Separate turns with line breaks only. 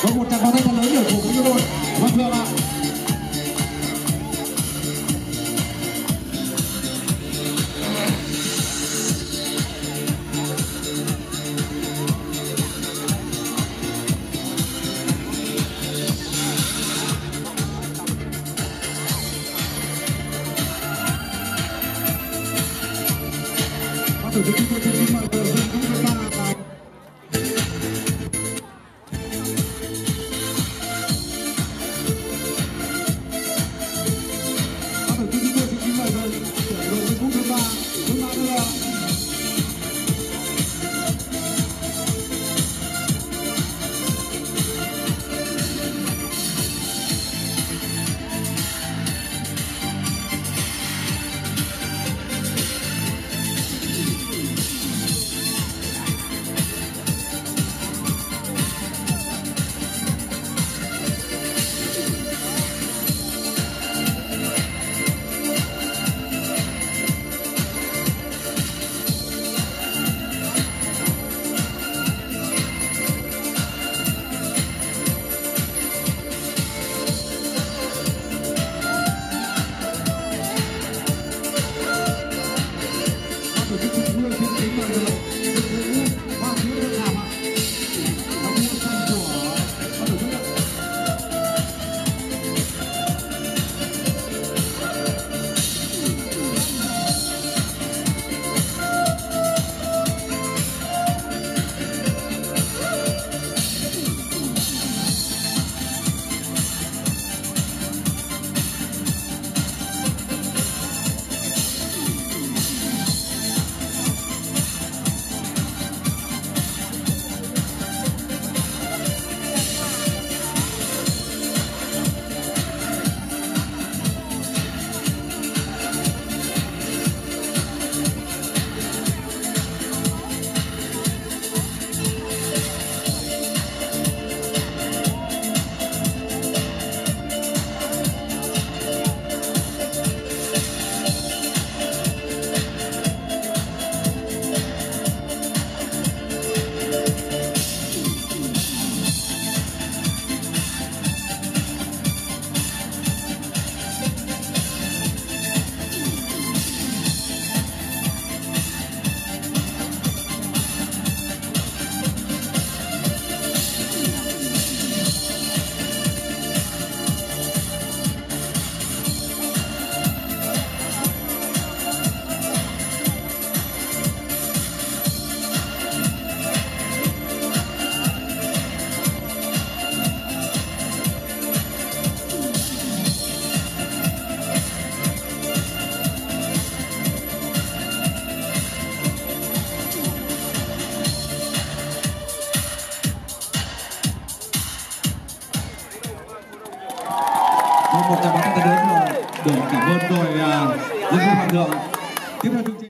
Có một tràng pháo tay thật lớn để cổ vũ cho đội Văn Phượng ạ. Tổ chức chúng tôi xin mời đội viên thứ 3 vào. Tổ chức chúng tôi xin mời đội viên thứ 3 nữa là một tràng pháo tay thật lớn để cảm ơn đội Liên Minh Hoàng Thượng. Tiếp theo chương trình